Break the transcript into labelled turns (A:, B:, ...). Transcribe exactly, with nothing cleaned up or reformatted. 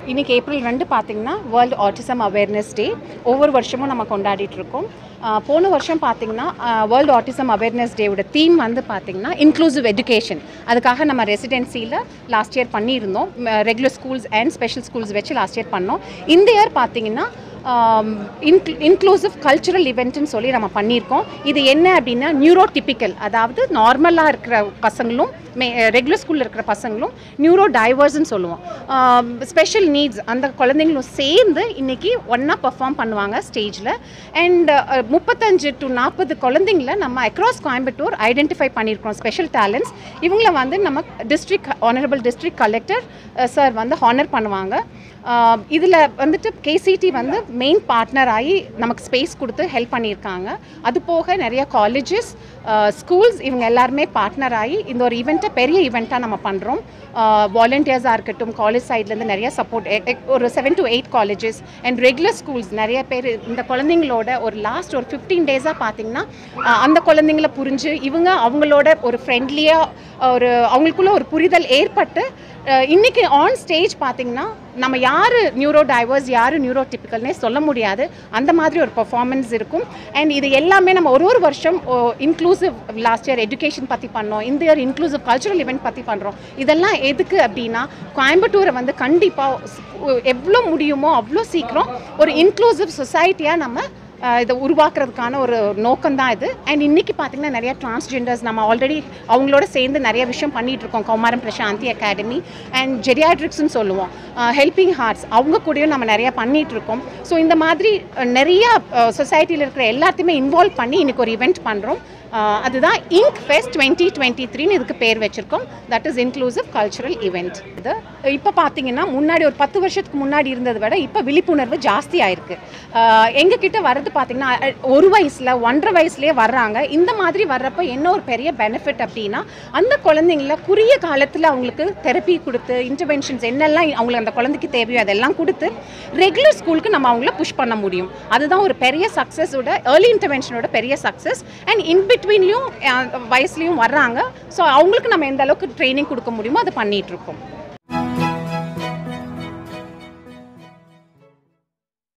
A: இன்னைக்கு ஏப்ரல் ரெண்டு பார்த்தீங்கன்னா வேர்ல்டு ஆட்டிசம் அவேர்னஸ் டே. ஒவ்வொரு வருஷமும் நம்ம கொண்டாடிட்டு இருக்கோம். போன வருஷம் பார்த்தீங்கன்னா வேர்ல்டு ஆட்டிசம் அவேர்னஸ் டேவோட தீம் வந்து பார்த்தீங்கன்னா இன்க்ளூசிவ் எஜுகேஷன். அதுக்காக நம்ம ரெசிடென்சியில் லாஸ்ட் இயர் பண்ணியிருந்தோம். Regular schools and special schools வச்சு லாஸ்ட் இயர் பண்ணோம். இந்த இயர் பார்த்தீங்கன்னா இன்க்ளூசிவ் கல்ச்சுரல் இவெண்ட்னு சொல்லி நம்ம பண்ணியிருக்கோம். இது என்ன அப்படின்னா நியூரோ டிப்பிக்கல், அதாவது நார்மலாக இருக்கிற பசங்களும் மே ரெகுலர் ஸ்கூலில் இருக்கிற பசங்களும் நியூரோ டைவர்ஸ்ன்னு சொல்லுவோம். ஸ்பெஷல் நீட்ஸ் அந்த குழந்தைங்களும் சேர்ந்து இன்றைக்கி ஒன்றா பர்ஃபார்ம் பண்ணுவாங்க ஸ்டேஜில். அண்ட் முப்பத்தஞ்சு டு நாற்பது குழந்தைங்கள நம்ம அக்ராஸ் கோயம்புத்தூர் ஐடென்டிஃபை பண்ணியிருக்கோம் ஸ்பெஷல் டேலண்ட்ஸ். இவங்கள வந்து நம்ம district honourable district collector sir வந்து ஹானர் பண்ணுவாங்க. இதில் வந்துட்டு கேசிடி வந்து மெயின் பார்ட்னர் ஆகி நமக்கு ஸ்பேஸ் கொடுத்து ஹெல்ப் பண்ணியிருக்காங்க. அது போக நிறைய காலேஜஸ், ஸ்கூல்ஸ் இவங்க எல்லாருமே பார்ட்னர் ஆகி இந்த ஒரு ஈவெண்ட்டை பெரிய ஈவெண்ட்டாக நம்ம பண்ணுறோம். வாலண்டியர்ஸாக இருக்கட்டும், காலேஜ் சைட்லேருந்து நிறைய சப்போர்ட், ஒரு seven to eight colleges and regular schools நிறைய பேர் இந்த குழந்தைங்களோட ஒரு லாஸ்ட் ஒரு ஃபிஃப்டீன் டேஸாக பார்த்திங்கன்னா அந்த குழந்தைங்கள புரிஞ்சு இவங்க அவங்களோட ஒரு ஃப்ரெண்ட்லியாக ஒரு அவங்களுக்குள்ள ஒரு புரிதல் ஏற்பட்டு இன்றைக்கி ஆன் ஸ்டேஜ் பார்த்திங்கன்னா நம்ம யார் நியூரோ டைவர்ஸ் யார் நியூரோ டிப்பிக்கல்னே சொல்ல முடியாது, அந்த மாதிரி ஒரு பர்ஃபார்மன்ஸ் இருக்கும். அண்ட் இது எல்லாமே நம்ம ஒரு ஒரு வருஷம் இன்க்ளூசிவ் லாஸ்ட் இயர் எஜுகேஷன் பற்றி பண்ணோம், இந்த இயர் இன்க்ளூசிவ் கல்ச்சுரல் இவெண்ட் பற்றி பண்ணுறோம். இதெல்லாம் எதுக்கு அப்படின்னா கோயம்புத்தூரை வந்து கண்டிப்பாக எவ்வளோ முடியுமோ அவ்வளோ சீக்கிரம் ஒரு இன்க்ளூசிவ் சொசைட்டியாக நம்ம இதை உருவாக்குறதுக்கான ஒரு நோக்கம் தான் இது. அண்ட் இன்றைக்கி பார்த்திங்கன்னா நிறைய டிரான்ஸ்ஜெண்டர்ஸ் நம்ம ஆல்ரெடி அவங்களோட சேர்ந்து நிறைய விஷயம் பண்ணிகிட்ருக்கோம். கௌமாரம் பிரசாந்தி அகாடமி அண்ட் ஜெரியாட்ரிக்ஸ்ன்னு சொல்லுவோம், ஹெல்பிங் ஹார்ட்ஸ், அவங்க கூடயும் நம்ம நிறையா பண்ணிகிட்ருக்கோம். ஸோ இந்த மாதிரி நிறையா சொசைட்டியில் இருக்கிற எல்லாத்தையுமே இன்வால்வ் பண்ணி இன்றைக்கி ஒரு ஈவெண்ட் பண்ணுறோம். அதுதான் இங்க் ஃபெஸ்ட் டுவெண்ட்டி டுவெண்ட்டி த்ரீன்னு இதுக்கு பேர் வச்சுருக்கோம். That is inclusive cultural event. இது இப்போ பார்த்தீங்கன்னா முன்னாடி ஒரு பத்து வருஷத்துக்கு முன்னாடி இருந்ததை விட இப்போ விழிப்புணர்வு ஜாஸ்தி ஆயிருக்கு. எங்ககிட்ட வர்றது பார்த்தீங்கன்னா ஒரு வயசில் ஒன்றரை வயசுலேயே வர்றாங்க. இந்த மாதிரி வர்றப்போ என்ன ஒரு பெரிய பெனிஃபிட் அப்படின்னா அந்த குழந்தைங்கள குறுகிய காலத்தில் அவங்களுக்கு தெரப்பி கொடுத்து இன்டர்வென்ஷன்ஸ் என்னெல்லாம் அவங்களுக்கு அந்த குழந்தைக்கு தேவையோ அதெல்லாம் கொடுத்து ரெகுலர் ஸ்கூலுக்கு நம்ம அவங்கள புஷ் பண்ண முடியும். அதுதான் ஒரு பெரிய சக்ஸஸோட ஏர்லி இன்டர்வென்ஷனோட பெரிய சக்ஸஸ். அண்ட் இன் பிட்வீன்லையும் வயசுலையும் வர்றாங்க. ஸோ அவங்களுக்கு நம்ம எந்த அளவுக்கு ட்ரைனிங் கொடுக்க முடியுமோ அதை பண்ணிகிட்ருக்கோம்.